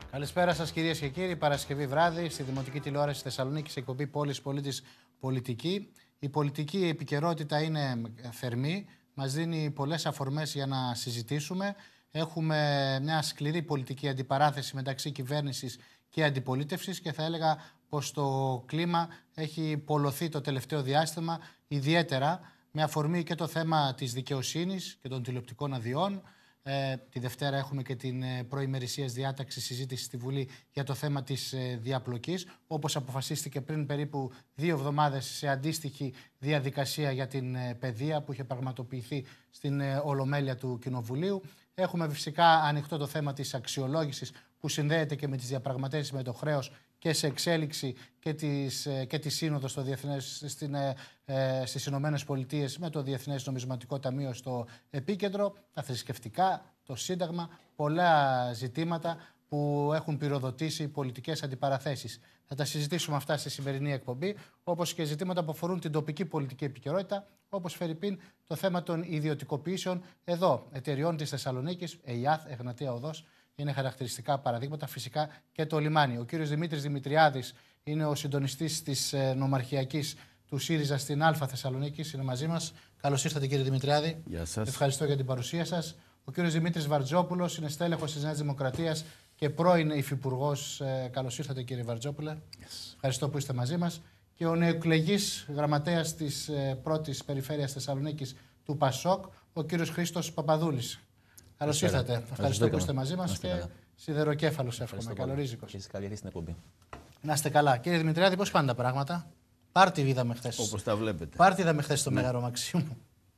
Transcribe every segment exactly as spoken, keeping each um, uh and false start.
Καλησπέρα σας κυρίες και κύριοι. Παρασκευή βράδυ στη Δημοτική Τηλεόραση Θεσσαλονίκης, εκπομπή Πόλης Πολίτης Πολιτική. Η πολιτική επικαιρότητα είναι θερμή. Μας δίνει πολλές αφορμές για να συζητήσουμε. Έχουμε μια σκληρή πολιτική αντιπαράθεση μεταξύ κυβέρνησης και αντιπολίτευσης και θα έλεγα πως το κλίμα έχει πολλωθεί το τελευταίο διάστημα, ιδιαίτερα με αφορμή και το θέμα της δικαιοσύνης και των τηλεοπτικών αδειών. Ε, τη Δευτέρα έχουμε και την ε, προημερησίας διάταξη συζήτηση στη Βουλή για το θέμα της ε, διαπλοκής, όπως αποφασίστηκε πριν περίπου δύο εβδομάδες σε αντίστοιχη διαδικασία για την ε, παιδεία που είχε πραγματοποιηθεί στην ε, Ολομέλεια του Κοινοβουλίου. Έχουμε φυσικά ανοιχτό το θέμα της αξιολόγησης που συνδέεται και με τις διαπραγματεύσεις με το χρέος και σε εξέλιξη και της, και της Σύνοδος στο Διεθνές, στην, ε, στις Ηνωμένες Πολιτείες με το Διεθνές Νομισματικό Ταμείο στο επίκεντρο, τα θρησκευτικά, το Σύνταγμα, πολλά ζητήματα που έχουν πυροδοτήσει πολιτικές αντιπαραθέσεις. Θα τα συζητήσουμε αυτά στη σημερινή εκπομπή, όπως και ζητήματα που αφορούν την τοπική πολιτική επικαιρότητα, όπως φερειπίν το θέμα των ιδιωτικοποιήσεων εδώ, εταιριών της Θεσσαλονίκης, ΕΙΑΘ, Εγνατία Οδός. Είναι χαρακτηριστικά παραδείγματα, φυσικά και το λιμάνι. Ο κύριος Δημήτρης Δημητριάδης είναι ο συντονιστής της ε, νομαρχιακής του ΣΥΡΙΖΑ στην Α Θεσσαλονίκης. Είναι μαζί μας. Καλώς ήρθατε, κύριε Δημητριάδη. Γεια σας. Ευχαριστώ για την παρουσία σας. Ο κύριος Δημήτρης Βαρτζόπουλος είναι στέλεχος της Νέας Δημοκρατίας και πρώην υφυπουργός. Ε, καλώς ήρθατε, κύριε Βαρτζόπουλε. Yes. Ευχαριστώ που είστε μαζί μας. Και ο νεοεκλεγής γραμματέας της ε, πρώτης περιφέρειας Θεσσαλονίκης του ΠΑΣΟΚ, ο κύριος Χρήστος Παπαδούλης. Καλώς ήρθατε. Ευχαριστώ, Ευχαριστώ που είστε μαζί μας και σιδεροκέφαλος εύχομαι. Καλορίζικος. Και εσείς καλή στην εκπομπή. Να είστε καλά. Κύριε Δημητριάδη, πώς πάνε τα πράγματα? Πάρτι είδαμε χθες. Όπως τα βλέπετε. Πάρτι είδαμε χθες στο ναι. Μέγαρο Μαξίμου.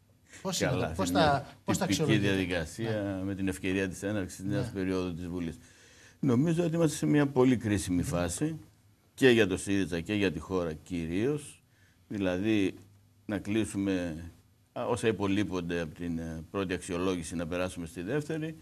Πώς είναι, πώς τα, πώς τα αξιολογείτε? Διαδικασία ναι. με την ευκαιρία της έναρξης της νέας ναι. περίοδου της Βουλής. Νομίζω ότι είμαστε σε μια πολύ κρίσιμη φάση και για το ΣΥΡΙΖΑ και για τη χώρα κυρίως. Δηλαδή να κλείσουμε όσα υπολείπονται από την πρώτη αξιολόγηση, να περάσουμε στη δεύτερη,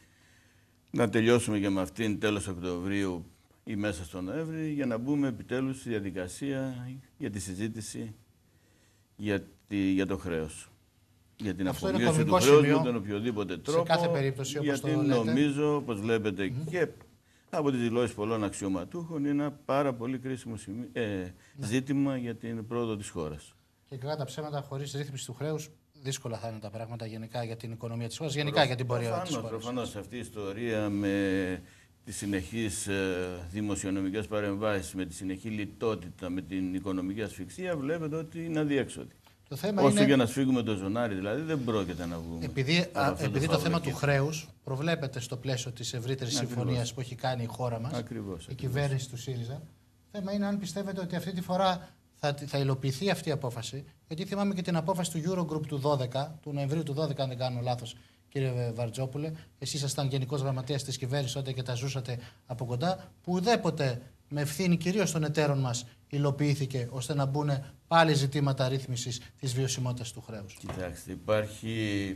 να τελειώσουμε και με αυτήν τέλος Οκτωβρίου ή μέσα στο Νοέμβρη, για να μπούμε επιτέλους στη διαδικασία για τη συζήτηση για, τη, για το χρέος. Για την αφομοίωση του χρέους με τον οποιοδήποτε τρόπο. Σε κάθε περίπτωση, όπως γιατί το λέτε. νομίζω, όπως βλέπετε mm-hmm. και από τις δηλώσεις πολλών αξιωματούχων, είναι ένα πάρα πολύ κρίσιμο σημείο, ε, ναι. ζήτημα για την πρόοδο της χώρας. Και κατά τα ψέματα, χωρίς ρύθμιση του χρέους, δύσκολα θα είναι τα πράγματα γενικά για την οικονομία της χώρας, γενικά για την πορεία της χώρας. Προφανώς αυτή η ιστορία με τις συνεχείς ε, δημοσιονομικές παρεμβάσεις, με τη συνεχή λιτότητα, με την οικονομική ασφυξία, βλέπετε ότι είναι αδιέξοδη. Το θέμα Όσο είναι... για να σφίγγουμε το ζωνάρι, δηλαδή δεν πρόκειται να βγούμε. Επειδή, α, επειδή το, το θέμα του χρέους προβλέπεται στο πλαίσιο της ευρύτερης συμφωνίας που έχει κάνει η χώρα μας, ακριβώς, η ακριβώς. κυβέρνηση του ΣΥΡΙΖΑ, το θέμα είναι αν πιστεύετε ότι αυτή τη φορά θα, θα υλοποιηθεί αυτή η απόφαση. Γιατί θυμάμαι και την απόφαση του Eurogroup του δώδεκα, του Νοεμβρίου του δώδεκα, αν δεν κάνω λάθος, κύριε Βαρτζόπουλε. Εσείς ήσασταν γενικός γραμματέας της κυβέρνησης τότε και τα ζούσατε από κοντά. Που ουδέποτε με ευθύνη κυρίως των εταίρων μας υλοποιήθηκε ώστε να μπουν πάλι ζητήματα ρύθμισης της βιωσιμότητας του χρέους. Κοιτάξτε, υπάρχει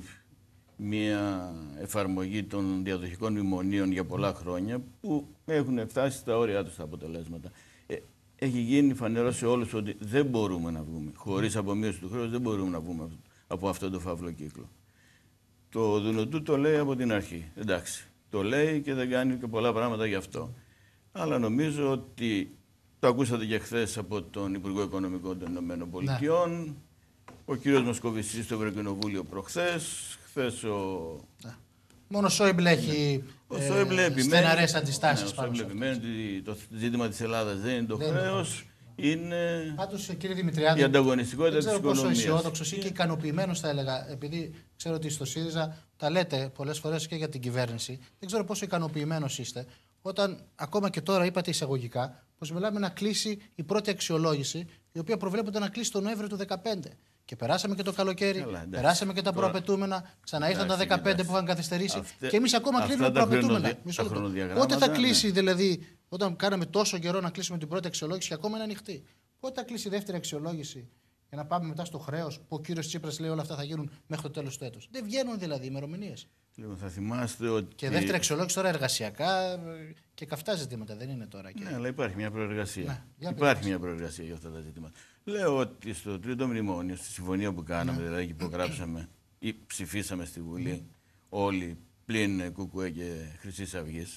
μια εφαρμογή των διαδοχικών μνημονίων για πολλά χρόνια που έχουν φτάσει στα όρια τους τα αποτελέσματα. Ε, έχει γίνει φανερό σε όλους ότι δεν μπορούμε να βγούμε. Χωρίς απομείωση του χρέους δεν μπορούμε να βγούμε από αυτό το φαύλο κύκλο. Το Δουνουτού το λέει από την αρχή. Εντάξει, το λέει και δεν κάνει και πολλά πράγματα γι' αυτό. Αλλά νομίζω ότι το ακούσατε και χθες από τον Υπουργό Οικονομικών των Ηνωμένων Πολιτειών, ναι. ο κύριος Μοσκοβισής στο Ευρωκοινοβούλιο προχθές, χθες ο... Ναι. Μόνο ο Σόιμπλε έχει ε, στεναρές αντιστάσεις ναι, πάνω σε αυτό. Ότι το ζήτημα της Ελλάδας δεν είναι το δεν χρέος, είναι Πάντως, κύριε Δημητριάδη, η ανταγωνιστικότητα της οικονομίας. Δεν ξέρω πόσο αισιόδοξος ή και ικανοποιημένος θα έλεγα, επειδή ξέρω ότι στο ΣΥΡΙΖΑ τα λέτε πολλές φορές και για την κυβέρνηση, δεν ξέρω πόσο ικανοποιημένος είστε, όταν ακόμα και τώρα είπατε εισαγωγικά πως μιλάμε να κλείσει η πρώτη αξιολόγηση, η οποία προβλέπεται να κλείσει τον Νοέμβριο του δύο χιλιάδες δεκαπέντε. Και περάσαμε και το καλοκαίρι, Καλά, εντάξει, περάσαμε και τα τώρα... προαπαιτούμενα, ξανά ήρθαν τα δεκαπέντε εντάξει. που είχαν καθυστερήσει Αυτε... και εμείς ακόμα κλείνουμε προαπαιτούμενα. Πότε θα κλείσει, ναι. δηλαδή, όταν κάναμε τόσο καιρό να κλείσουμε την πρώτη αξιολόγηση και ακόμα είναι ανοιχτή. Πότε θα κλείσει η δεύτερη αξιολόγηση για να πάμε μετά στο χρέος, που ο κύριος Τσίπρας λέει όλα αυτά θα γίνουν μέχρι το τέλος του έτους? Δεν βγαίνουν δηλαδή ημερομηνίες. Λοιπόν, θα θυμάστε ότι... Και δεύτερη αξιολόγηση τώρα εργασιακά και καυτά ζητήματα, δεν είναι τώρα. Και... Ναι, αλλά υπάρχει μια προεργασία. Ναι, υπάρχει μια προεργασία για αυτά τα ζητήματα. Λέω ότι στο τρίτο μνημόνιο, στη συμφωνία που κάναμε, ναι. δηλαδή που υπογράψαμε ή ψηφίσαμε στη Βουλή, mm. όλοι πλην Κουκουέ και Χρυσής Αυγής,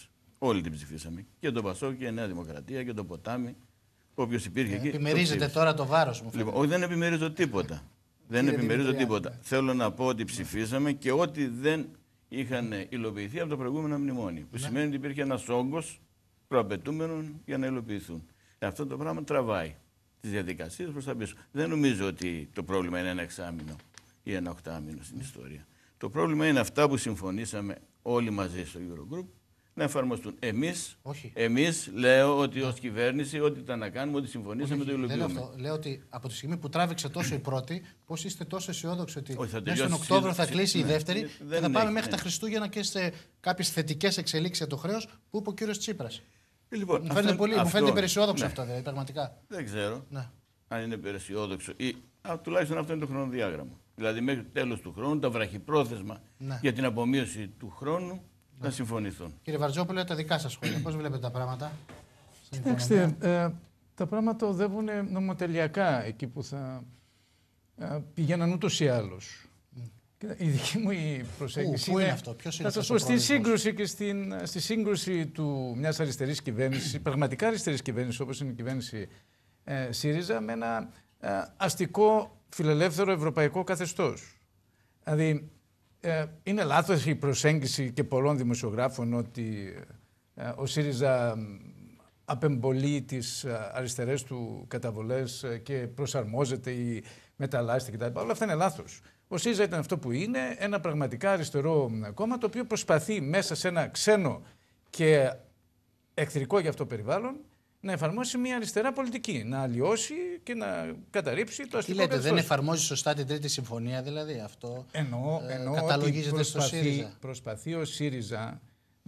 Όλοι την ψηφίσαμε. Και το Πασόκ και η Νέα Δημοκρατία και το Ποτάμι. Όποιος υπήρχε ε, εκεί. Επιμερίζεται τώρα το βάρος μου. Λοιπόν, όχι, δεν επιμερίζω τίποτα. Δεν επιμερίζω τίποτα. Ναι. Θέλω να πω ότι ψηφίσαμε και ότι δεν είχαν υλοποιηθεί από το προηγούμενο μνημόνιο. Που ναι. σημαίνει ότι υπήρχε ένας όγκος προαπαιτούμενων για να υλοποιηθούν. Αυτό το πράγμα τραβάει τις διαδικασίες προς τα πίσω. Δεν νομίζω ότι το πρόβλημα είναι ένα εξάμηνο ή ένα οκτάμηνο στην ιστορία. Το πρόβλημα είναι αυτά που συμφωνήσαμε όλοι μαζί στο Eurogroup να εφαρμοστούν. Εμείς, εμείς λέω ότι ως κυβέρνηση, ό,τι ήταν να κάνουμε, ό,τι συμφωνήσαμε, όχι, το υλοποιούμε. Λέω, λέω ότι από τη στιγμή που τράβηξε τόσο η πρώτη, πώς είστε τόσο αισιόδοξοι ότι όχι, μέσα στον Οκτώβριο θα κλείσει ναι, η δεύτερη ναι, και θα πάμε ναι, μέχρι ναι. τα Χριστούγεννα και σε κάποιες θετικές εξελίξεις για το χρέος που είπε ο κύριος Τσίπρας. Λοιπόν, μου φαίνεται, πολύ, αυτό, μου φαίνεται υπεραισιόδοξο ναι. αυτό, δηλαδή, πραγματικά. Δεν ξέρω ναι. αν είναι υπεραισιόδοξο ή α, τουλάχιστον αυτό είναι το χρονοδιάγραμμα. Δηλαδή μέχρι το τέλος του χρόνου τα βραχυπρόθεσμα ναι. για την απομείωση του χρόνου ναι. να συμφωνηθούν. Κύριε Βαρτζόπουλε, τα δικά σας σχόλια. Πώς βλέπετε τα πράγματα? Κοιτάξτε, ε, τα πράγματα οδεύουν νομοτελειακά εκεί που θα ε, πηγαίναν ούτως ή άλλως. Mm. Η δική μου η προσέγγιση Πού, πού είναι, είναι αυτό, ποιος είναι θα σας πω στη σύγκρουση και στην, στη σύγκρουση του μιας αριστερής κυβέρνησης, πραγματικά αριστερής κυβέρνησης όπως είναι η κυβέρνηση ε, ΣΥΡΙΖΑ, με ένα ε, αστικό φιλελεύθερο ευρωπαϊκό καθεστώς. Δηλαδή, ε, είναι λάθος η προσέγγιση και πολλών δημοσιογράφων ότι ε, ο ΣΥΡΙΖΑ απεμπολεί τις αριστερές του καταβολές και προσαρμόζεται ή μεταλλάσσεται κτλ. Όλα αυτά είναι λάθος. Ο ΣΥΡΙΖΑ ήταν αυτό που είναι, ένα πραγματικά αριστερό κόμμα, το οποίο προσπαθεί μέσα σε ένα ξένο και εχθρικό για αυτό περιβάλλον να εφαρμόσει μια αριστερά πολιτική, να αλλοιώσει και να καταρρύψει το αστικό καθεστώς. Τι λέτε, δεν εφαρμόζει σωστά την τρίτη συμφωνία, δηλαδή αυτό εννοώ, ε, εννοώ καταλογίζεται ότι στο ΣΥΡΙΖΑ. Προσπαθεί ο ΣΥΡΙΖΑ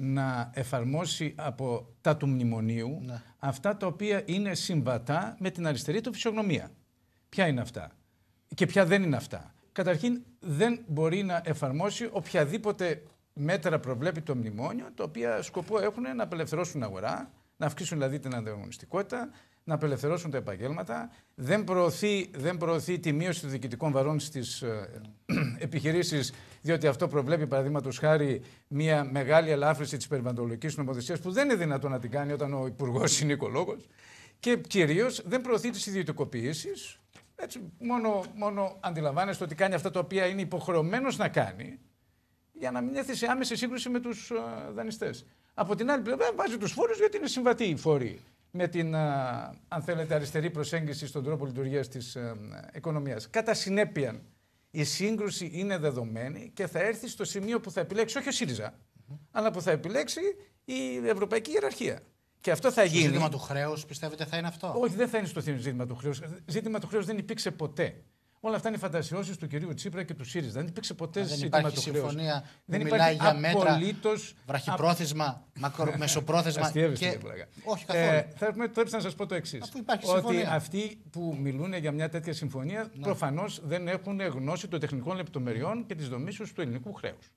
να εφαρμόσει από τα του μνημονίου ναι. αυτά τα οποία είναι συμβατά με την αριστερή του φυσιογνωμία. Ποια είναι αυτά και ποια δεν είναι αυτά. Καταρχήν δεν μπορεί να εφαρμόσει οποιαδήποτε μέτρα προβλέπει το μνημόνιο, τα οποία σκοπό έχουν να απελευθερώσουν αγορά, να αυξήσουν δηλαδή την ανταγωνιστικότητα, να απελευθερώσουν τα επαγγέλματα. Δεν προωθεί, δεν προωθεί τη μείωση των διοικητικών βαρών στις ε, επιχειρήσεις, διότι αυτό προβλέπει, παραδείγματος χάρη, μια μεγάλη ελάφρυνση της περιβαλλοντολογικής νομοθεσίας που δεν είναι δυνατόν να την κάνει όταν ο υπουργός είναι οικολόγος. Και κυρίως δεν προωθεί τις ιδιωτικοποιήσεις. Έτσι, μόνο, μόνο αντιλαμβάνεστε ότι κάνει αυτά τα οποία είναι υποχρεωμένος να κάνει για να μην έρθει σε άμεση σύγκρουση με τους uh, δανειστές. Από την άλλη πλευρά βάζει τους φόρους γιατί είναι συμβατοί οι φόροι με την, uh, αν θέλετε, αριστερή προσέγγιση στον τρόπο λειτουργίας της uh, οικονομίας. Κατά συνέπεια, η σύγκρουση είναι δεδομένη και θα έρθει στο σημείο που θα επιλέξει όχι ο ΣΥΡΙΖΑ, mm-hmm. αλλά που θα επιλέξει η ευρωπαϊκή ιεραρχία. Και αυτό θα γίνει. Το ζήτημα του χρέους, πιστεύετε, θα είναι αυτό? Όχι, δεν θα είναι στο ζήτημα του χρέους. Ζήτημα του χρέους δεν υπήρξε ποτέ. Όλα αυτά είναι οι φαντασιώσεις του κυρίου Τσίπρα και του ΣΥΡΙΖΑ. Δεν υπήρξε ποτέ δεν ζήτημα του χρέους. Συμφωνία δεν μιλάει για μέτρα απολύτως... βραχυπρόθεσμα, μακρο... μεσοπρόθεσμα. Αστείευστε, και... και... Όχι καθόλου. Ε, θα πρέπει να σας πω το εξής. Ότι αυτοί που μιλούν για μια τέτοια συμφωνία ναι. προφανώς δεν έχουν γνώση των τεχνικών λεπτομεριών και της δομής του ελληνικού χρέους.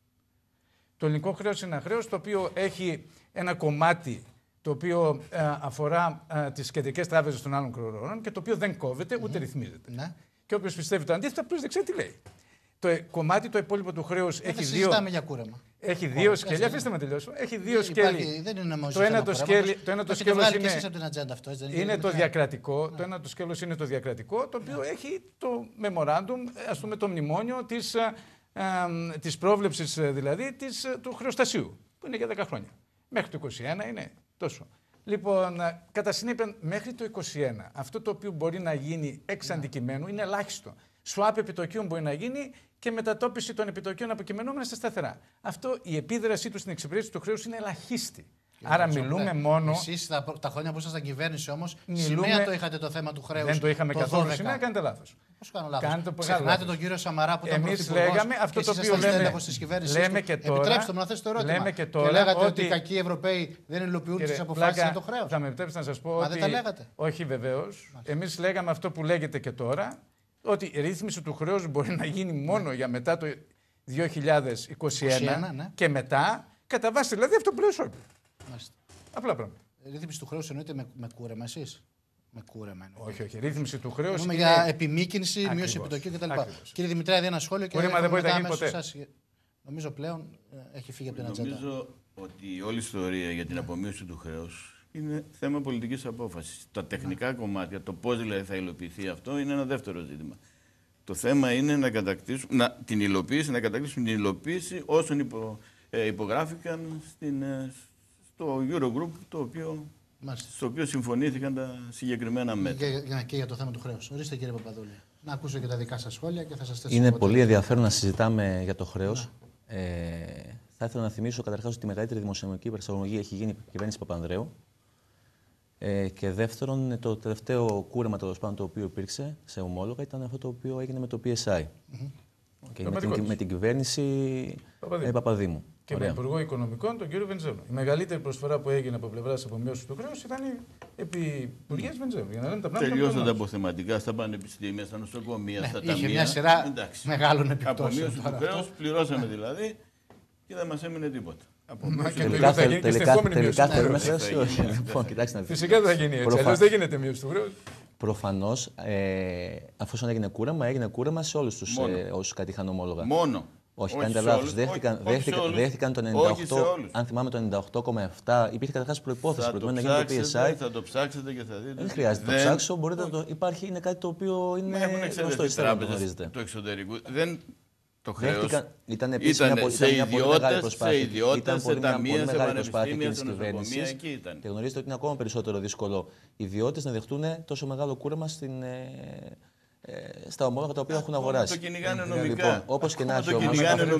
Το ελληνικό χρέος είναι ένα χρέος το οποίο έχει ένα κομμάτι το οποίο ε, αφορά ε, τις κεντρικές τράπεζες των άλλων χωρών και το οποίο δεν κόβεται ούτε mm-hmm. ρυθμίζεται. Ναι. Και όποιος πιστεύει το αντίθετο, απλώς δεν ξέρει τι λέει. Το ε, κομμάτι, το υπόλοιπο του χρέους έχει δύο. Για κούρεμα. Έχει δύο σκέλη. Αφήστε με να τελειώσω. Έχει δύο σκέλη. Δεν είναι το ένα το σκέλη. Το ένα το σκέλος είναι. Από την ατζέντα αυτό, έτσι, είναι το διακρατικό. Ναι. Το ένα το σκέλος είναι το διακρατικό, το οποίο ναι. έχει το memorandum, ας πούμε το μνημόνιο της, ε, ε, της πρόβλεψης δηλαδή της, του χρεοστασίου, που είναι για δέκα χρόνια. Μέχρι το είκοσι ένα είναι. Τόσο. Λοιπόν, κατά συνέπεια, μέχρι το είκοσι ένα, αυτό το οποίο μπορεί να γίνει εξ αντικειμένου είναι ελάχιστο. Swap επιτοκίων μπορεί να γίνει και μετατόπιση των επιτοκίων αποκειμενόμενα στα σταθερά. Αυτό, η επίδρασή του στην εξυπηρέτηση του χρέους είναι ελαχίστη. Άρα μιλούμε μόνο. Εσείς τα, τα χρόνια που ήσασταν κυβέρνηση όμως, μιλούμε... σημαία το είχατε το θέμα του χρέους. Δεν το είχαμε το καθόλου σημαία, κάνετε λάθος. Πώς κάνω λάθος? Ξεχνάτε τον κύριο Σαμαρά που ήταν πρωθυπουργός. Εμείς λέγαμε αυτό το οποίο λέμε, λέμε και τώρα. Επιτρέψτε μου να θέσω το ερώτημα. Λέμε και, τώρα και λέγατε ότι... ότι οι κακοί Ευρωπαίοι δεν υλοποιούν τις αποφάσεις για το χρέος. Θα με επιτρέψετε να σας πω Μα ότι. Δεν τα λέγατε. Όχι βεβαίως. Εμείς λέγαμε αυτό που λέγεται και τώρα, ότι η ρύθμιση του χρέους μπορεί να γίνει μόνο για μετά το δύο χιλιάδες είκοσι ένα και μετά, κατά βάση δηλαδή αυτό που λέω Σόιμπλε. Απλά πράγματα. Ρύθμιση του χρέους εννοείται με, με κούρεμα εσείς? Με κούρεμα εννοείται. Όχι, όχι. Ρύθμιση του χρέους. Είναι για επιμήκυνση, μείωση επιτοκίου κτλ. Κύριε Δημητράκη, ένα σχόλιο και κούρεμα δεν μπορεί να γίνει ποτέ. Σας. Νομίζω πλέον έχει φύγει από την ατζέντα. Νομίζω ότι όλη η ιστορία για την απομείωση του χρέους είναι θέμα πολιτικής απόφασης. Τα τεχνικά κομμάτια, το πώς δηλαδή θα υλοποιηθεί αυτό, είναι ένα δεύτερο ζήτημα. Το θέμα είναι να κατακτήσουμε, να, την υλοποίηση, να κατακτήσουμε την υλοποίηση όσων υπο, ε, υπογράφηκαν στην, ε, στο Eurogroup, το οποίο, στο οποίο συμφωνήθηκαν τα συγκεκριμένα μέτρα. Και, και, και για το θέμα του χρέους. Ορίστε, κύριε Παπαδούλη. Να ακούσω και τα δικά σας σχόλια και θα σας θέσω. Είναι πολύ ενδιαφέρον να συζητάμε για το χρέος. Ε, θα ήθελα να θυμίσω καταρχάς ότι η μεγαλύτερη δημοσιονομική προσαρμογή έχει γίνει η κυβέρνηση Παπανδρέου. Ε, και δεύτερον, το τελευταίο κούρεμα τέλος πάντων το οποίο υπήρξε σε ομόλογα ήταν αυτό το οποίο έγινε με το πι ες άι. Mm-hmm. Και με την, με την κυβέρνηση Παπαδήμου. Ε, Παπαδήμου. Και Ωραία. με Υπουργό Οικονομικών, τον κύριο Βενιζέλο. Η μεγαλύτερη προσφορά που έγινε από πλευρά απομείωση του χρέους ήταν επί Υπουργείας Βενιζέλο. Για να λέμε τα πράγματα. Τελειώσαν τα αποθεματικά στα πανεπιστήμια, στα νοσοκομεία, ναι, στα ταμεία. Είχε μια σειρά Εντάξει. μεγάλων επιπτώσεων. Απομείωση του χρέους, πληρώσαμε δηλαδή και δεν μας έμεινε τίποτα. Τελικά θέλουμε χρέωση, όχι. Φυσικά δεν θα γίνει έτσι. Αλλιώς δεν γίνεται μείωση του χρέους. Προφανώς, ε, αφού έγινε κούρεμα, έγινε κούρεμα σε όλους τους ε, όσους κατήχαν ομόλογα. Μόνο. Όχι, κάνετε λάθος. Δέχτηκαν, δέχτηκαν, δέχτηκαν το ενενήντα οκτώ, αν θυμάμαι το ενενήντα οκτώ κόμμα επτά. Υπήρχε καταρχάς προϋπόθεση προκειμένου να γίνει το πι ες άι. Θα το ψάξετε και θα δείτε. Δεν χρειάζεται να το ψάξω. Μπορείτε να το... Υπάρχει, είναι κάτι το οποίο είναι γνωστό στη τράπεζα. Το εξωτερικό. Δεν... Το χρέος ήταν επίσης ήταν μια, σε ήταν μια πολύ μεγάλη προσπάθεια. Σε ιδιώτες, ήταν σε πολύ, ταμεία, πολύ σε μεγάλη προσπάθεια πανεπιστήμια, της κυβέρνησης. Και γνωρίζετε ότι είναι ακόμα περισσότερο δύσκολο οι ιδιώτες να δεχτούν τόσο μεγάλο κούρεμα στην, ε, ε, στα ομόλογα τα οποία έχουν αγοράσει. Το κυνηγάνε νομικά. Λοιπόν, όπως και να έχει όμως.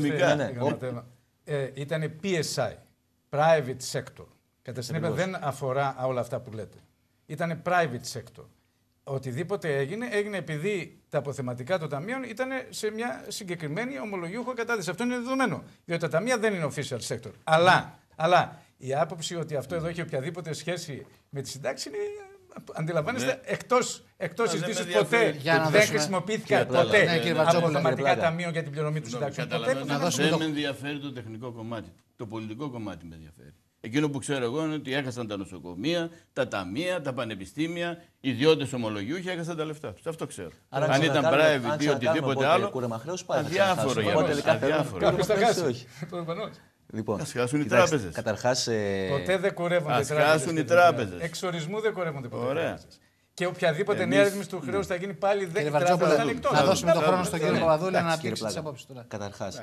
Ήταν πι ες άι, private sector. Κατά συνέπεια δεν αφορά όλα αυτά που λέτε. Ήταν private sector. Οτιδήποτε έγινε, έγινε επειδή τα αποθεματικά των ταμείων ήταν σε μια συγκεκριμένη ομολογιούχο κατάσταση. Αυτό είναι δεδομένο. Διότι τα ταμεία δεν είναι official sector. Αλλά, αλλά η άποψη ότι αυτό εδώ έχει οποιαδήποτε σχέση με τη συντάξη είναι. Αντιλαμβάνεστε, ναι. εκτός, εκτός συζητήσεως ποτέ δεν χρησιμοποιήθηκαν ποτέ ναι, αποθεματικά ταμείων για την πληρωμή του συντάξεων. Δεν με ενδιαφέρει το τεχνικό κομμάτι. Το πολιτικό κομμάτι με ενδιαφέρει. Εκείνο που ξέρω εγώ είναι ότι έχασαν τα νοσοκομεία, τα ταμεία, τα πανεπιστήμια, ιδιώτες ομολογιούχοι έχασαν τα λεφτά τους. Αυτό ξέρω. Άρα, αν ήταν private ή οτιδήποτε άλλο. Αδιάφορο για μας. Κάποιος θα χάσει. Λοιπόν, ας χάσουν οι τράπεζες. Καταρχάς, ε... ποτέ δεν κουρεύονται οι τράπεζες. Ας χάσουν οι τράπεζες. Εξ ορισμού δεν κουρεύονται ποτέ οι τράπεζες. Και οποιαδήποτε νέα ρύθμιση του χρέους θα γίνει πάλι δεν θα ανοιχτό. Να δώσουμε τον χρόνο στον κύριο Παπαδούλη να αναπτύξει τις απόψεις του. Καταρχάς,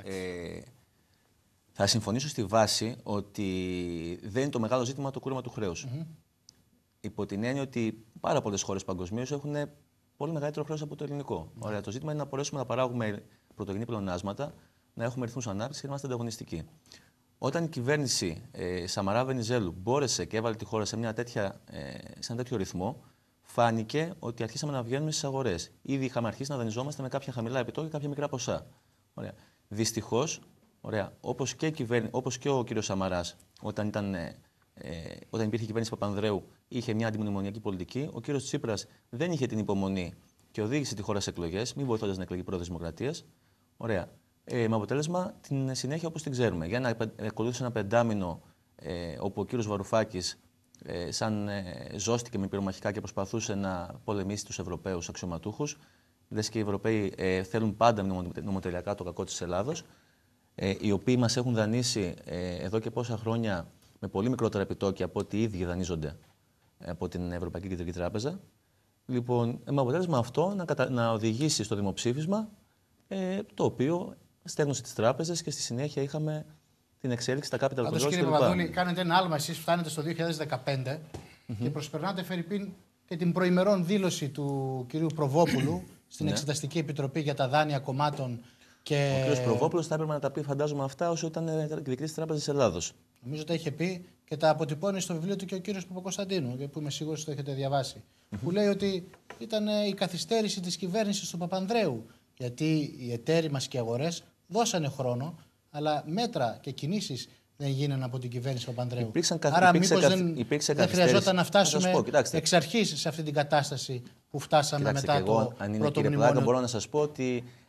θα συμφωνήσω στη βάση ότι δεν είναι το μεγάλο ζήτημα το κούρεμα του χρέους. Mm-hmm. Υπό την έννοια ότι πάρα πολλές χώρες παγκοσμίως έχουν πολύ μεγαλύτερο χρέος από το ελληνικό. Mm-hmm. Ωραία, το ζήτημα είναι να μπορέσουμε να παράγουμε πρωτογενή πλεονάσματα, να έχουμε ρυθμούς ανάπτυξης και να είμαστε ανταγωνιστικοί. Όταν η κυβέρνηση ε, Σαμαρά-Βενιζέλου μπόρεσε και έβαλε τη χώρα σε, μια τέτοια, ε, σε ένα τέτοιο ρυθμό, φάνηκε ότι αρχίσαμε να βγαίνουμε στις αγορές. Ήδη είχαμε αρχίσει να δανειζόμαστε με κάποια χαμηλά επιτόκια και κάποια μικρά ποσά. Δυστυχώς, ωραία, όπως και, όπως και ο κύριος Σαμαράς, όταν, ήταν, ε, όταν υπήρχε η κυβέρνηση Παπανδρέου, είχε μια αντιμνημονιακή πολιτική. Ο κύριος Τσίπρας δεν είχε την υπομονή και οδήγησε τη χώρα σε εκλογές, μη βοηθώντας να εκλεγεί πρόεδρος Δημοκρατίας. Ωραία. Ε, με αποτέλεσμα την συνέχεια όπως την ξέρουμε. Για να ακολούθησε ένα πεντάμινο ε, όπου ο κύριος Βαρουφάκης ε, σαν ε, ζώστηκε με πυρομαχικά και προσπαθούσε να πολεμήσει τους Ευρωπαίους αξιωματούχους. Λες και οι Ευρωπαίοι ε, θέλουν πάντα νομοτελειακά το κακό της Ελλάδος, ε, οι οποίοι μας έχουν δανείσει ε, εδώ και πόσα χρόνια με πολύ μικρότερα επιτόκια από ό,τι οι ίδιοι δανείζονται ε, από την Ευρωπαϊκή Κεντρική Τράπεζα. Λοιπόν, με αποτέλεσμα αυτό να, κατα... να οδηγήσει στο δημοψήφισμα ε, το οποίο στέγνωσε τις τράπεζες και στη συνέχεια είχαμε την εξέλιξη στα capital controls. Κύριε Παπαδούλη, κάνετε ένα άλμα, εσείς φτάνετε στο δύο χιλιάδες δεκαπέντε mm-hmm. και προσπερνάτε φερειπίν και την προημερών δήλωση του κυρίου Προβόπουλου στην Εξεταστική Επιτροπή για τα δάνεια κομμάτων. Και... Ο κ. Προβόπουλος θα έπρεπε να τα πει, φαντάζομαι, αυτά όσο ήταν διοικητής της Τράπεζας Ελλάδος. Νομίζω τα είχε πει και τα αποτυπώνει στο βιβλίο του και ο κ. Παπακοσταντίνου, που είμαι σίγουρος ότι το έχετε διαβάσει. Mm-hmm. Που λέει ότι ήταν η καθυστέρηση της κυβέρνησης του Παπανδρέου. Γιατί οι εταίροι μας και οι αγορές δώσανε χρόνο, αλλά μέτρα και κινήσεις δεν γίνανε από την κυβέρνηση Παπανδρέου. Υπήρξαν, Άρα υπήρξε, μήπως καθ, δεν, υπήρξε δεν χρειαζόταν να φτάσουμε να πω, εξ αρχής σε αυτή την κατάσταση που φτάσαμε κοιτάξτε, μετά και εγώ, το αν είναι πρώτο κύριε μνημόνιο. Πλάκα, μπορώ να σας πω ότι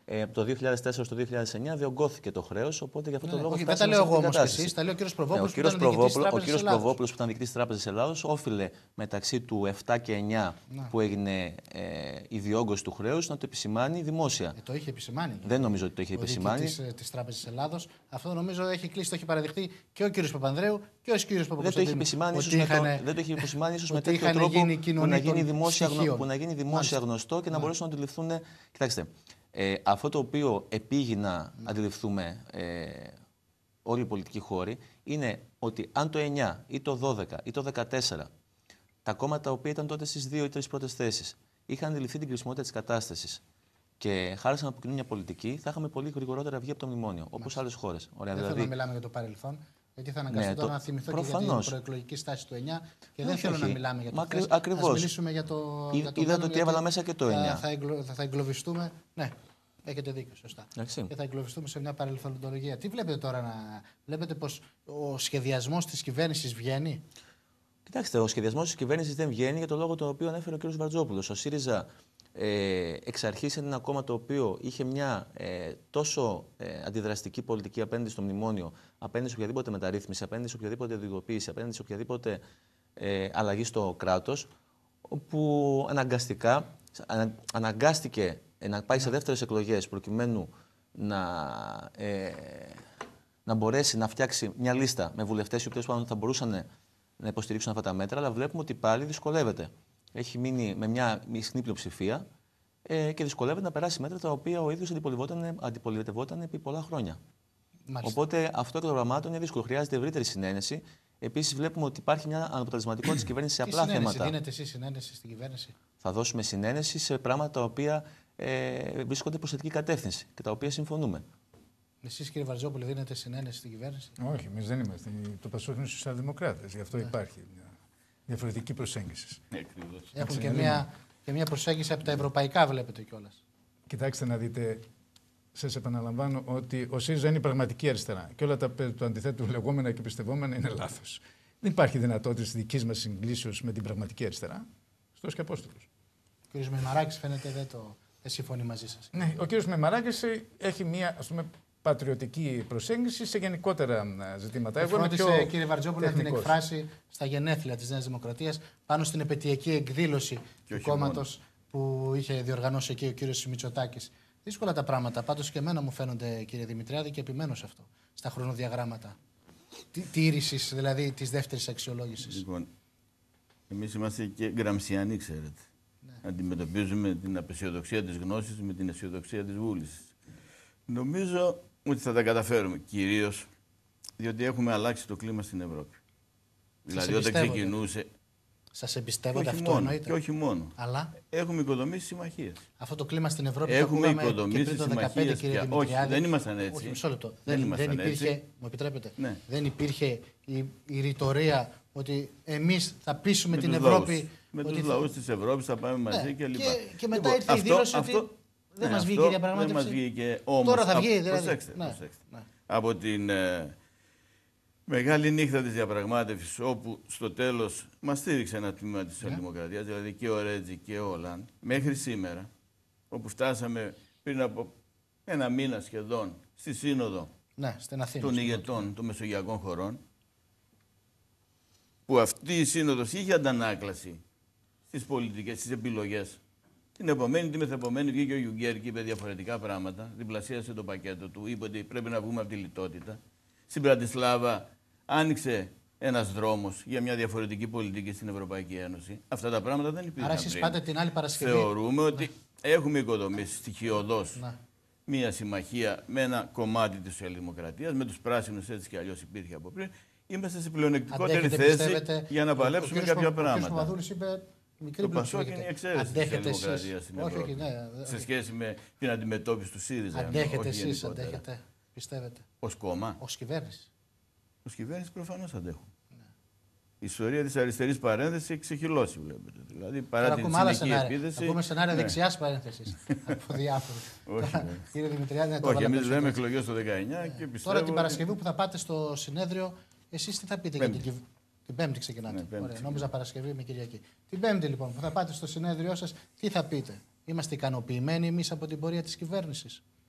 Ε, από το δύο χιλιάδες τέσσερα στο δύο χιλιάδες εννιά διωγγώθηκε το χρέος, οπότε γι' αυτό Ναι, το λόγο όχι, δεν τα λέω εγώ όμως και εσείς, τα λέει ο κύριος Προβόπουλος, ναι, ο κύριος Προβόπουλος που ήταν διοικητής της Τράπεζας Ελλάδος όφιλε μεταξύ του επτά και εννιά ναι. που έγινε ε, η διόγκωση του χρέους να το επισημάνει δημόσια. Ε, το είχε επισημάνει. Δεν νομίζω ότι το είχε επισημάνει. Της, της Τράπεζας Ελλάδος. Αυτό νομίζω έχει κλείσει, το έχει παραδεχτεί και ο κύριος Παπανδρέου και ο κύριος Παπακοσταντίνου. Δεν το έχει επισημάνει, ίσως είχαν, με, το, δεν το έχει επισημάνει ίσως με τέτοιο τρόπο που να γίνει δημόσια, που να γίνει δημόσια γνωστό και να μπορέσουν να αντιληφθούν. Κοιτάξτε. Ε, αυτό το οποίο επήγει να mm. αντιληφθούμε ε, όλοι οι πολιτικοί χώροι είναι ότι αν το εννιά ή το δώδεκα ή το δεκατέσσερα τα κόμματα τα οποία ήταν τότε στις δύο ή τρεις πρώτες θέσεις είχαν αντιληφθεί την κρισιμότητα της κατάστασης και χάρισαν από κοινού μια πολιτική, θα είχαμε πολύ γρηγορότερα βγει από το μνημόνιο, όπως άλλες χώρες. Ωραία, δεν δηλαδή... θέλω να μιλάμε για το παρελθόν, γιατί θα αναγκαστώ ναι, τώρα το... να θυμηθώ προφανώς. Και για την προεκλογική στάση του εννιά και δεν όχι, θέλω όχι. να μιλάμε για το χθες. Ακριβώς. Ας μιλήσουμε για το, Εί, για το είδατε ότι έβαλα μέσα και το εννιά. Θα, εγκλω... θα, θα εγκλωβιστούμε. Ναι. Έχετε δίκιο, σωστά. Εξή. Και θα εγκλωβιστούμε σε μια παρελθοντολογία. Τι βλέπετε τώρα να. Βλέπετε πως ο σχεδιασμός της κυβέρνησης βγαίνει. Κοιτάξτε, ο σχεδιασμός της κυβέρνησης δεν βγαίνει για τον λόγο τον οποίο ανέφερε ο κ. Βαρτζόπουλος. Ο ΣΥΡΙΖΑ ε, εξ αρχής είναι ένα κόμμα το οποίο είχε μια ε, τόσο ε, αντιδραστική πολιτική απέναντι στο μνημόνιο, απέναντι σε οποιαδήποτε μεταρρύθμιση, απέναντι σε οποιαδήποτε ιδιωτικοποίηση, απέναντι σε οποιαδήποτε ε, αλλαγή στο κράτος, όπου αναγκαστικά ανα, αναγκάστηκε να πάει σε δεύτερες εκλογές προκειμένου να, ε, να μπορέσει να φτιάξει μια λίστα με βουλευτές οι οποίοι θα μπορούσαν να υποστηρίξουν αυτά τα μέτρα, αλλά βλέπουμε ότι πάλι δυσκολεύεται. Έχει μείνει με μια ισχνή πλειοψηφία ε, και δυσκολεύεται να περάσει μέτρα τα οποία ο ίδιος αντιπολιτευόταν επί πολλά χρόνια. Μάλιστα. Οπότε αυτό εκ των πραγμάτων είναι δύσκολο. Χρειάζεται ευρύτερη συνένεση. Επίσης, βλέπουμε ότι υπάρχει μια αναποτελεσματικότητα της κυβέρνησης σε απλά συνένεση, θέματα. Δίνετε εσείς συνένεση στην κυβέρνηση. Θα δώσουμε συνένεση σε πράγματα τα οποία ε, βρίσκονται προς θετική κατεύθυνση και τα οποία συμφωνούμε. Εσείς, κύριε Βαρτζόπουλε, δίνετε συνένεση στην κυβέρνηση. Όχι, εμείς δεν είμαστε. Το Πασόκ είναι σοσιαλδημοκράτες. Γι' αυτό ναι. υπάρχει μια διαφορετική προσέγγιση. Έχουν και μια, και μια προσέγγιση από τα ευρωπαϊκά, βλέπετε κιόλας. Κοιτάξτε να δείτε. Σας επαναλαμβάνω ότι ο ΣΥΡΙΖΑ είναι η πραγματική αριστερά και όλα τα του αντιθέτου λεγόμενα και πιστευόμενα είναι λάθος. Δεν υπάρχει δυνατότητα της δικής μας συγκλήσεως με την πραγματική αριστερά. Στός και Απόστολος. Ο κ. Μεμαράκης φαίνεται δεν, το, δεν συμφωνεί μαζί σας. Ναι, ο κ. Μεμαράκης έχει μια ας πούμε, πατριωτική προσέγγιση σε γενικότερα ζητήματα. Εγώ είμαι πιο κύριε Βαρτζόπουλο να την εκφράσει στα γενέθλια της Νέας Δημοκρατίας πάνω στην επαιτειακή εκδήλωση του κόμματος που είχε διοργανώσει εκεί ο κ. Μητσοτάκης. Δύσκολα τα πράγματα. Πάντως και εμένα μου φαίνονται, κύριε Δημητριάδη, και επιμένω σε αυτό. Στα χρονοδιαγράμματα. Τήρησης δηλαδή της δεύτερης αξιολόγησης. Λοιπόν, εμείς είμαστε και γκραμσιανοί, ξέρετε. Ναι. Αντιμετωπίζουμε την απεσιοδοξία της γνώσης με την αισιοδοξία της βούλησης. Νομίζω ότι θα τα καταφέρουμε. Κυρίως διότι έχουμε αλλάξει το κλίμα στην Ευρώπη. Σας δηλαδή, όταν ξεκινούσε. Σας εμπιστεύονται αυτό μόνο, εννοείται. Και όχι μόνο. Αλλά έχουμε οικοδομήσει συμμαχίες. Αυτό το κλίμα στην Ευρώπη έχουμε το οικοδομήσει συμμαχίες. Όχι, δεν ήμασταν έτσι. Όχι, μισό λεπτό. Δεν, δεν, δεν υπήρχε, έτσι. Μου επιτρέπετε, ναι. δεν υπήρχε η, η ρητορία ότι εμείς θα πείσουμε με την Ευρώπη. Λαούς. Με ότι τους θα... λαούς της Ευρώπης θα πάμε μαζί ναι, και λοιπά. Και, και μετά λοιπόν, ήρθε αυτό, η δήλωση αυτό, ότι δεν ναι, μας βγήκε η διαπραγμάτευση. Δεν μας βγήκε όμως. Τώρα θα βγει, δηλαδή. Προσέξτε, ναι, προσέξτε. Ναι. Από την ε, μεγάλη νύχτα της διαπραγμάτευσης, όπου στο τέλος μας στήριξε ένα τμήμα της Σοσιαλδημοκρατίας, yeah. δηλαδή και ο Ρέτζι και ο Ολάν, μέχρι σήμερα, όπου φτάσαμε πριν από ένα μήνα σχεδόν στη Σύνοδο ναι, στην Αθήνα, των ηγετών των Μεσογειακών χωρών, που αυτή η Σύνοδος είχε αντανάκλαση στις πολιτικές, στις επιλογές. Την επομένη, τη μεθεπομένη βγήκε ο Γιουγκέρ και είπε διαφορετικά πράγματα, διπλασίασε το πακέτο του, είπε ότι πρέπει να βγούμε από τη λιτότητα. Στην Πρατισλάβα άνοιξε ένας δρόμος για μια διαφορετική πολιτική στην Ευρωπαϊκή Ένωση. Αυτά τα πράγματα δεν υπήρχαν. Άρα εσείς πάτε την άλλη Παρασκευή. Θεωρούμε ότι ναι. έχουμε οικοδομήσει στοιχειωδώς ναι. μια συμμαχία με ένα κομμάτι της Σοσιαλδημοκρατίας, με τους πράσινους έτσι κι αλλιώς υπήρχε από πριν. Είμαστε σε πλεονεκτικότερη θέση πιστεύετε, για να παλέψουμε ο, ο κάποια ο, πράγματα. Ο κ. είπε μικρή το Πασόκ είναι η εξαίρεση της Σοσιαλδημοκρατίας στην Ευρώπη. Όχι, ναι, σε σχέση με την αντιμετώπιση του ΣΥΡΙΖΑ. Αντέχετε εσείς, αντέχετε, πιστεύετε. Ως κόμμα. Ως κυβέρνηση. Ως κυβέρνηση προφανώς αντέχουν. Ναι. Η ιστορία της αριστερής παρένθεσης έχει ξεχυλώσει, βλέπετε. Δηλαδή, παρά την συνεχή επίθεση. Ακούμε σενάρια ναι. δεξιάς παρένθεσης από διάφορους. Όχι. Κύριε Δημητριάδη, να το Όχι, εμείς λέμε εκλογές το δεκαεννιά ναι. και πιστεύω. Τώρα την Παρασκευή που θα πάτε στο συνέδριο, εσείς τι θα πείτε για την κυβέρνηση. Την Πέμπτη ξεκινάτε. Ναι, πέμπτη Ωραία, νόμιζα Παρασκευή με Κυριακή. Την Πέμπτη λοιπόν που θα πάτε στο συνέδριό σας, τι θα πείτε. Είμαστε ικανοποιημένοι εμείς από την πορεία της κυβέρνησης.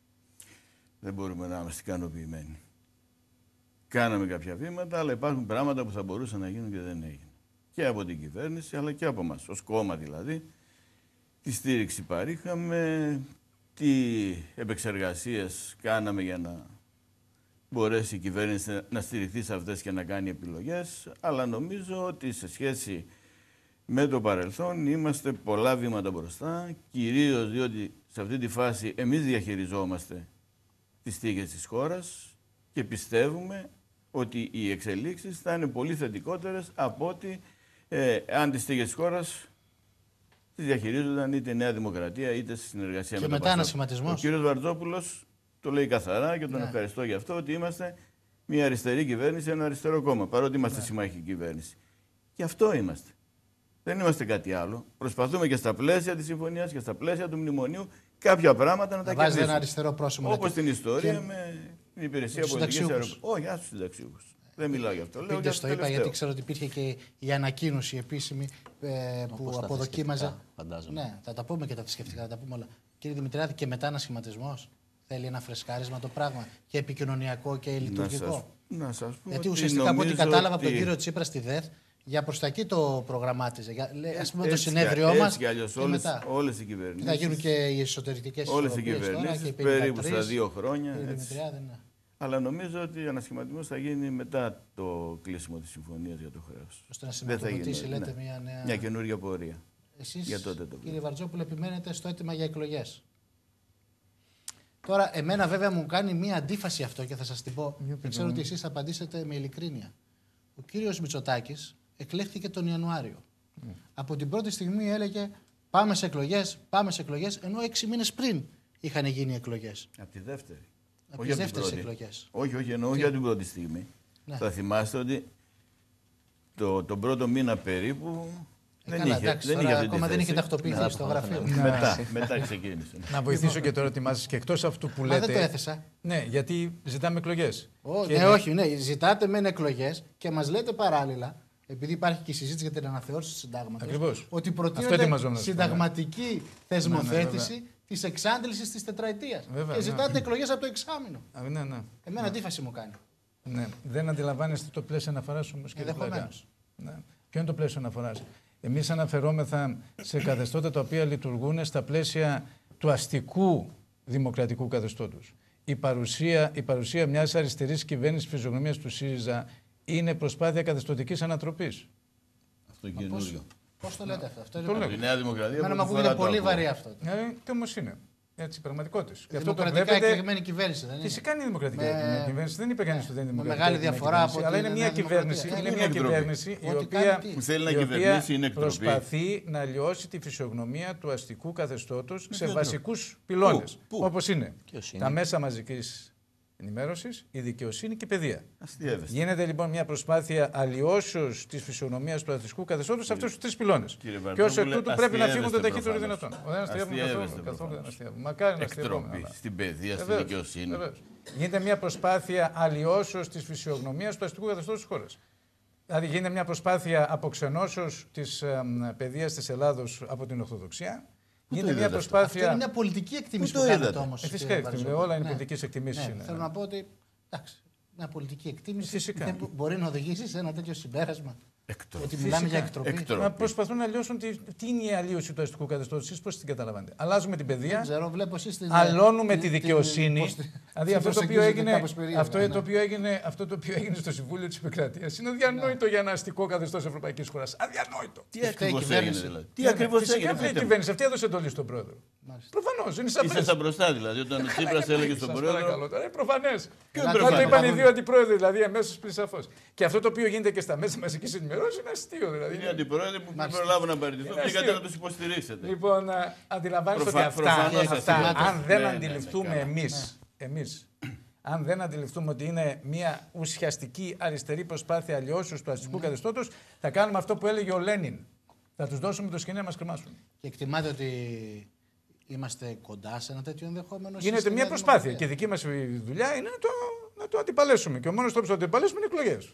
δεν μπορούμε να είμαστε ικανοποιημένοι. Κάναμε κάποια βήματα, αλλά υπάρχουν πράγματα που θα μπορούσαν να γίνουν και δεν έγιναν. Και από την κυβέρνηση, αλλά και από εμάς, ως κόμμα δηλαδή. Τι στήριξη παρήχαμε, τι επεξεργασίες κάναμε για να μπορέσει η κυβέρνηση να στηριχθεί σε αυτές και να κάνει επιλογές, αλλά νομίζω ότι σε σχέση με το παρελθόν είμαστε πολλά βήματα μπροστά, κυρίως διότι σε αυτή τη φάση εμείς διαχειριζόμαστε τις τύχες της χώρας και πιστεύουμε ότι οι εξελίξεις θα είναι πολύ θετικότερες από ότι ε, αν τις τύχες της χώρας τις διαχειρίζονταν είτε η Νέα Δημοκρατία είτε στη συνεργασία και με μετά τον ένα Πασόκ. σχηματισμός. Ο κύριος Βαρτζόπουλος το λέει καθαρά και τον ναι. ευχαριστώ για αυτό, ότι είμαστε μια αριστερή κυβέρνηση, ένα αριστερό κόμμα, παρότι είμαστε ναι. συμμαχική κυβέρνηση. Και αυτό είμαστε. Δεν είμαστε κάτι άλλο. Προσπαθούμε και στα πλαίσια της συμφωνίας και στα πλαίσια του μνημονίου κάποια πράγματα να, να τα κερδίσουμε. ένα αριστερό πρόσωπο. Όπως την ιστορία και... με την υπηρεσία πολιτικής αεροπορίας. Όχι, άσου συνταξιούχους. Δεν μιλάω γι' αυτό. Λέω το είπα γιατί ξέρω ότι υπήρχε και η ανακοίνωση επίσημη ε, που αποδοκίμαζε. Ναι, θα τα πούμε και τα θρησκευτικά, θα τα πούμε όλα. Κύριε Δημητριάδη, και μετά ένα σχηματισμός. Θέλει ένα φρεσκάρισμα το πράγμα και επικοινωνιακό και λειτουργικό. Να σας πω. Γιατί ουσιαστικά από ό,τι κατάλαβα από τον κύριο Τσίπρα στη ΔΕΘ, για προς τα εκεί το προγραμμάτιζε. Ας πούμε το συνέδριό μας. Έτσι κι αλλιώς όλες οι κυβερνήσεις. Θα γίνουν και οι εσωτερικές όλες οι κυβερνήσεις περίπου στα δύο χρόνια. Ναι. Αλλά νομίζω ότι ο ανασχηματισμός θα γίνει μετά το κλείσιμο της συμφωνίας για το χρέος. Ώστε να σηματοδοτήσει, λέτε, ναι. μια νέα. Μια καινούργια πορεία. Εσείς, για τότε το κύριε Βαρτζόπουλε, επιμένετε στο αίτημα για εκλογές. Τώρα, εμένα βέβαια μου κάνει μια αντίφαση αυτό και θα σας την πω. Και ξέρω ότι εσείς θα απαντήσετε με ειλικρίνεια. Ο κύριος Μητσοτάκης εκλέχθηκε τον Ιανουάριο. Mm. Από την πρώτη στιγμή έλεγε πάμε σε εκλογές, πάμε σε εκλογές, ενώ έξι μήνες πριν είχαν γίνει εκλογές. Από τη δεύτερη. Από τις δεύτερες εκλογές. Όχι, όχι, εννοώ για την πρώτη στιγμή. Ναι. Θα θυμάστε ότι το, τον πρώτο μήνα περίπου ε, δεν, καλά, είχε, εντάξει, δεν είχε αυτή ακόμα δεν είχε τακτοποιηθεί στο γραφείο. Μετά, μετά ξεκίνησε. Να βοηθήσω και το ερώτημά σας και εκτός αυτού που λέτε. Δεν το έθεσα. Ναι, γιατί ζητάμε εκλογές. Ναι, όχι, ναι, ζητάτε μεν εκλογές και μας λέτε παράλληλα, επειδή υπάρχει και η συζήτηση για την αναθεώρηση του συντάγματος, ότι προτείνεται συνταγματική θεσμοθέτηση της εξάντλησης της τετραετίας. Και ζητάτε εκλογές από το εξάμηνο. Ναι, ναι. Εμένα αντίφαση μου κάνει. Ναι. Δεν αντιλαμβάνεστε το πλαίσιο αναφοράς όμως, κύριε Πλάκα. Ναι. Ποιο είναι το πλαίσιο αναφοράς? Εμείς αναφερόμεθα σε καθεστώτα τα οποία λειτουργούν στα πλαίσια του αστικού δημοκρατικού καθεστώτος. Η παρουσία, η παρουσία μιας αριστερής κυβέρνησης φυσιογνωμίας του ΣΥΡΙΖΑ είναι προσπάθεια καθεστωτικής ανατροπής. Αυτό καινούριο. Πώς το λέτε αυτό? Αυτό το είναι η Νέα Δημοκρατία. Εμένα μου ακούγεται πολύ βαρύ αυτό. Ε, και όμως είναι. Έτσι, πραγματικότητα. Η δημοκρατικά εκλεγμένη κυβέρνηση δεν είναι? Φυσικά είναι η δημοκρατική με... κυβέρνηση. Δεν είπε κανείς ότι δεν είναι δημοκρατική. Μεγάλη διαφορά από αλλά είναι μια κυβέρνηση, είναι μια κυβέρνηση η οποία, που θέλει να κυβερνήσει, είναι εκτροπή. Προσπαθεί να λιώσει τη φυσιογνωμία του αστικού καθεστώτος σε βασικούς πυλώνες. Όπως είναι τα μέσα μαζικής ενημέρωσης, η δικαιοσύνη και η παιδεία. Αστιεύεστε. Γίνεται λοιπόν μια προσπάθεια αλλοιώσεως της φυσιογνωμίας του αστικού καθεστώτος σε αυτούς τους τρεις πυλώνες. Και ως εκ τούτου πρέπει να φύγουν το ταχύτερο δυνατόν. Δεν αστιεύουμε καθόλου. Δεν αστιεύουμε. Μακάρι να αστιεύουμε. Στην παιδεία, στη δικαιοσύνη. Γίνεται μια προσπάθεια αλλοιώσεως της φυσιογνωμίας του αστικού καθεστώτος της χώρας. Δηλαδή γίνεται μια προσπάθεια αποξενώσεως της παιδείας της Ελλάδος από την Ορθοδοξία. Γίνεται μια προσπάθεια. Αυτό είναι μια πολιτική εκτίμηση που, που κάνετε όμως. Ε, φυσικά εκτίμηση. Όλα είναι ναι. πολιτικές εκτιμήσεις. Ναι. Είναι. Θέλω να πω ότι. Εντάξει, μια πολιτική εκτίμηση φυσικά. δεν μπορεί να οδηγήσει σε ένα τέτοιο συμπέρασμα. Εκτροπή. Ότι μιλάμε φυσικά. Για εκτροπή. εκτροπή. Να προσπαθούν να λιώσουν τι, τι είναι η αλλίωση του αστικού καθεστώτος. Εσείς πώς την καταλαβαίνετε? Αλλάζουμε την παιδεία. Ξέρω, βλέπω εσείς την. Αλώνουμε την, τη δικαιοσύνη. Την, την, δηλαδή αυτό το, οποίο έγινε, αυτό, ναι. το οποίο έγινε, αυτό το οποίο έγινε στο Συμβούλιο της Επικρατείας είναι αδιανόητο ναι. για ένα αστικό καθεστώς Ευρωπαϊκής χώρας. Αδιανόητο. Τι ακριβώς έγινε δηλαδή? Τι ακριβώς έγινε? Αυτή η κυβέρνηση αυτή έδωσε εντολή στον πρόεδρο. Προφανώς. Είναι σαφές. Είσαι στα μπροστά δηλαδή. Όταν ο Τσίπρας έλεγε στον πρόεδρο. Είναι προφανές. Το είπαν οι δύο αντιπρόεδροι δηλαδή αμέσως πριν σαφώς. Και αυτό το οποίο γίνεται και στα μέσα μαζικής ενημέρωσης είναι αστείο δηλαδή. Είναι αντιπρόεδροι που δεν προλάβουν να παραιτηθούν και γιατί να τους υποστηρίξετε. Λοιπόν, αντιλαμβάνεστε ότι αυτά, αν δεν αντιληφθούμε εμείς, εμείς, αν δεν αντιληφθούμε ότι είναι μια ουσιαστική αριστερή προσπάθεια αλλοιώσεως του αστικού καθεστώτος, θα κάνουμε αυτό που έλεγε ο Λένιν. Θα τους δώσουμε το σκηνή να μας κρεμάσουν. Και εκτιμάτε ότι είμαστε κοντά σε ένα τέτοιο ενδεχόμενο? Γίνεται μια προσπάθεια και δική μας δουλειά είναι να το, να το αντιπαλέσουμε. Και ο μόνος τρόπος να το αντιπαλέσουμε είναι εκλογές.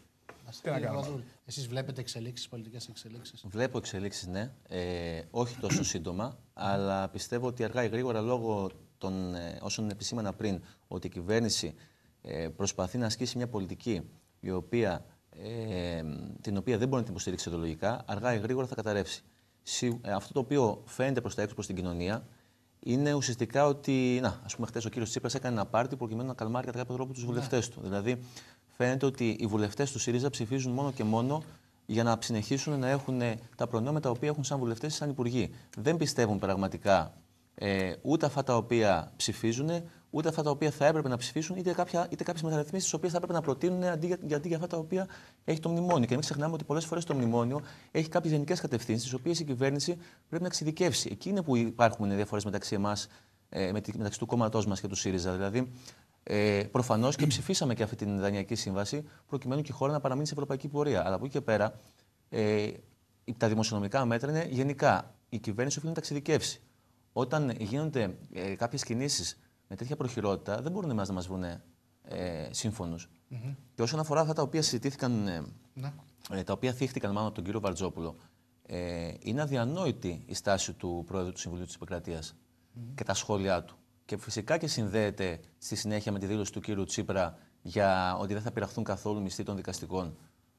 Εσείς βλέπετε εξελίξεις, πολιτικές εξελίξεις? Βλέπω εξελίξεις, ναι. Ε, όχι τόσο σύντομα, αλλά πιστεύω ότι αργά ή γρήγορα λόγω των ε, όσων επισήμανα πριν, ότι η κυβέρνηση ε, προσπαθεί να ασκήσει μια πολιτική η οποία, ε, την οποία δεν μπορεί να την υποστηρίξει ιδεολογικά, αργά ή γρήγορα θα καταρρεύσει. Αυτό το οποίο φαίνεται προς τα έξω, προς την κοινωνία, είναι ουσιαστικά ότι, να, ας πούμε, χτες ο κύριος Τσίπρας έκανε ένα πάρτι προκειμένου να καλμάρει κατά κάποιο τρόπο τους βουλευτές του. Δηλαδή, φαίνεται ότι οι βουλευτές του ΣΥΡΙΖΑ ψηφίζουν μόνο και μόνο για να συνεχίσουν να έχουν τα προνόμια τα οποία έχουν σαν βουλευτές ή σαν υπουργοί. Δεν πιστεύουν πραγματικά ε, ούτε αυτά τα οποία ψηφίζουν, ούτε αυτά τα οποία θα έπρεπε να ψηφίσουν, είτε, κάποια, είτε κάποιες μεταρρυθμίσεις τις οποίες θα έπρεπε να προτείνουν αντί για, αντί για αυτά τα οποία έχει το μνημόνιο. Και μην ξεχνάμε ότι πολλές φορές το μνημόνιο έχει κάποιες γενικές κατευθύνσεις, τις οποίες η κυβέρνηση πρέπει να εξειδικεύσει. Εκεί είναι που υπάρχουν διαφορές μεταξύ εμάς, ε, μεταξύ του κόμματός μας και του ΣΥΡΙΖΑ. Δηλαδή, ε, προφανώς και ψηφίσαμε και αυτή την Δανειακή Σύμβαση, προκειμένου και η χώρα να παραμείνει σε ευρωπαϊκή πορεία. Αλλά από εκεί και πέρα, ε, τα δημοσιονομικά μέτρα είναι γενικά. Η κυβέρνηση οφείλει να τα εξειδικεύσει. Όταν γίνονται ε, κάποιες κινήσεις με τέτοια προχειρότητα, δεν μπορούν εμάς να μας βρουν ε, σύμφωνους. Mm-hmm. Και όσον αφορά αυτά τα οποία συζητήθηκαν, ε, mm-hmm. ε, τα οποία θύχτηκαν μάλλον από τον κύριο Βαρτζόπουλο, ε, είναι αδιανόητη η στάση του Πρόεδρου του Συμβουλίου της Επικρατείας mm-hmm. και τα σχόλιά του. Και φυσικά και συνδέεται στη συνέχεια με τη δήλωση του κύριου Τσίπρα για ότι δεν θα πειραχθούν καθόλου μισθοί των δικαστικών.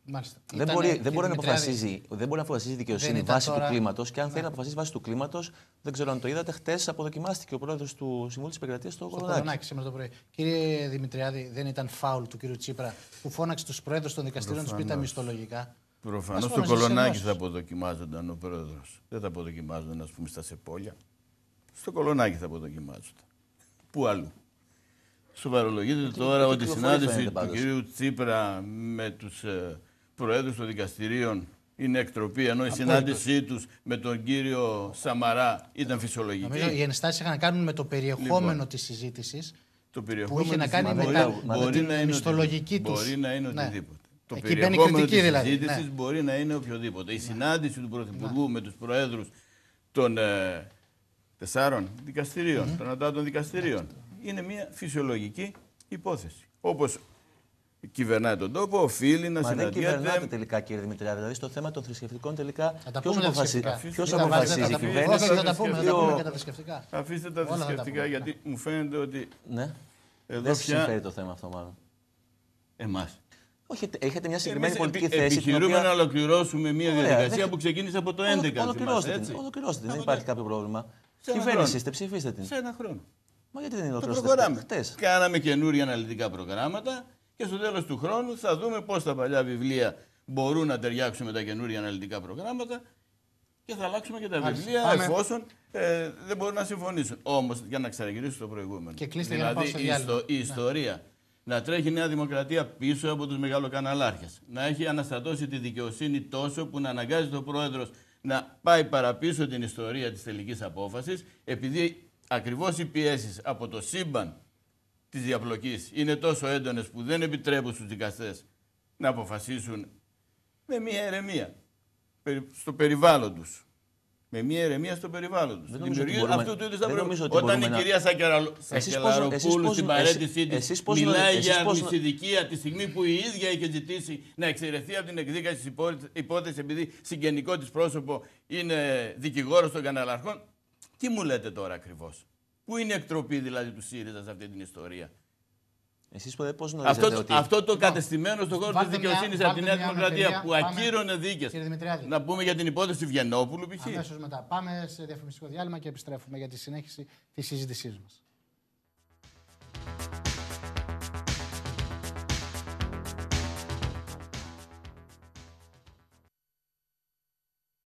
Δεν μπορεί, δεν, μπορεί να αποφασίζει, δεν μπορεί να αποφασίζει η δικαιοσύνη βάσει τώρα... του κλίματος. Και αν ναι. θέλει να αποφασίσει βάσει του κλίματος, δεν ξέρω αν το είδατε, χτες αποδοκιμάστηκε ο πρόεδρος του Συμβουλίου της Επικρατείας στο Κολονάκι. σήμερα το πρωί. Κύριε Δημητριάδη, δεν ήταν φάουλ του κύριου Τσίπρα που φώναξε τους πρόεδρους των δικαστηρίων να του πει τα μισθολογικά? Προφανώς στο Κολονάκι θα αποδοκιμάζονταν ο πρόεδρος. Δεν θα αποδοκιμάζονταν, ας πούμε, στα Σεπόλια. Στο Κολονάκι θα αποδοκιμάζονταν. Πού αλλού? Σοβαρολογείτε τώρα ότι η συνάντηση του κυρίου Τσίπρα με τους ε, προέδρους των δικαστηρίων είναι εκτροπή, ενώ η συνάντησή τους με τον κύριο Σαμαρά ήταν φυσιολογική? Νομίζω οι ενστάσεις είχαν να κάνουν με το περιεχόμενο λοιπόν, της συζήτησης το που είχε να κάνει με, τα, με την μισθολογική τους. Μπορεί να είναι οτιδήποτε. Ναι. Το Εκεί περιεχόμενο της δηλαδή. συζήτησης ναι. μπορεί να είναι οποιοδήποτε. Η συνάντηση του Πρωθυπουργού ναι. με τους προέδρους των ε, τεσσάρων δικαστηρίων, mm-hmm. των ανώτατων δικαστηρίων, είναι μια φυσιολογική υπόθεση. Όπως κυβερνάει τον τόπο, οφείλει να συναντιέται. Δεν κυβερνάτε τελικά, κύριε Δημητριάδη. Δηλαδή, στο θέμα των θρησκευτικών τελικά. Ποιος αποφασίζει, ποιος αποφασίζει η κυβέρνηση? Θα τα πούμε, θα τα πούμε για τα θρησκευτικά. Αφήστε τα θρησκευτικά, γιατί μου φαίνεται ότι. Ναι. Δεν σας συμφέρει το θέμα αυτό, μάλλον. Εμάς. Όχι, έχετε μια συγκεκριμένη Εμείς πολιτική θέση. Επιχειρούμε οποία... να ολοκληρώσουμε μια διαδικασία δεν... που ξεκίνησε από το δύο χιλιάδες έντεκα. Ολοκληρώστε την. Ολοκληρώστε την. Δεν υπάρχει κάποιο πρόβλημα. Κυβέρνηση είστε, ψηφίστε την. Σε ένα χρόνο. Μα γιατί δεν είναι προχωράμε. Κάναμε καινούργια αναλυτικά προγράμματα και στο τέλος του χρόνου θα δούμε πώς τα παλιά βιβλία μπορούν να ταιριάξουν με τα καινούργια αναλυτικά προγράμματα και θα αλλάξουμε και τα Άλυση. βιβλία Πάμε. εφόσον ε, δεν μπορούν να συμφωνήσουν. Όμως, για να ξαναγυρίσω το προηγούμενο. Και δηλαδή η, ιστο, η ιστορία ναι. να τρέχει η Νέα Δημοκρατία πίσω από τους μεγαλοκαναλάρχες, να έχει αναστατώσει τη δικαιοσύνη τόσο που να αναγκάζει τον πρόεδρος να πάει παραπίσω την ιστορία της τελικής απόφασης, επειδή ακριβώς οι πιέσεις από το σύμπαν της διαπλοκής είναι τόσο έντονες που δεν επιτρέπουν στους δικαστές να αποφασίσουν με μια ερεμία στο περιβάλλον τους. Με μια ερεμία στο περιβάλλον τους. Δημιουργεί αυτού του είδους τα προβλήματα. Όταν η κυρία Σακελαροπούλου στην παρέτησή της μιλάει για αρνησιδικία τη στιγμή που η ίδια είχε ζητήσει να εξαιρεθεί από την εκδίκαση της υπόθεσης επειδή συγγενικό της πρόσωπο είναι δικηγόρος των καναλαρχών. Τι μου λέτε τώρα ακριβώς? Πού είναι η εκτροπή δηλαδή του ΣΥΡΙΖΑ σε αυτή την ιστορία? Εσείς πώς αυτό, ότι... αυτό το κατεστημένο στον χώρο της δικαιοσύνης από τη Νέα Δημοκρατία που ακύρωνε δίκες. Να πούμε για την υπόθεση Βιεννόπουλου π.χ. Αμέσως μετά. Πάμε σε διαφημιστικό διάλειμμα και επιστρέφουμε για τη συνέχιση της συζήτησής μας.